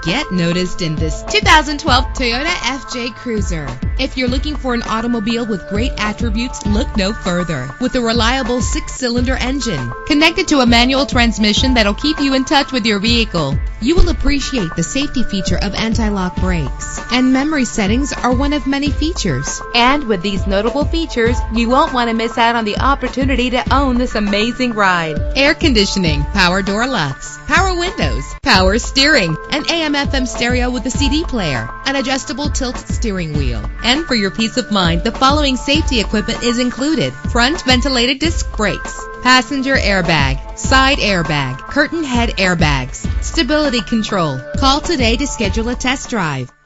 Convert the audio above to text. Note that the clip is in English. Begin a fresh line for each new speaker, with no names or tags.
get noticed in this 2012 Toyota FJ Cruiser. If you're looking for an automobile with great attributes, look no further. With a reliable 6-cylinder engine connected to a manual transmission that'll keep you in touch with your vehicle, you will appreciate the safety feature of anti-lock brakes. And memory settings are one of many features. And with these notable features, you won't want to miss out on the opportunity to own this amazing ride. Air conditioning, power door locks, power windows, power steering, an AM/FM stereo with a CD player, an adjustable tilt steering wheel. And for your peace of mind, the following safety equipment is included: front ventilated disc brakes, passenger airbag, side airbag, curtain head airbags, stability control. Call today to schedule a test drive.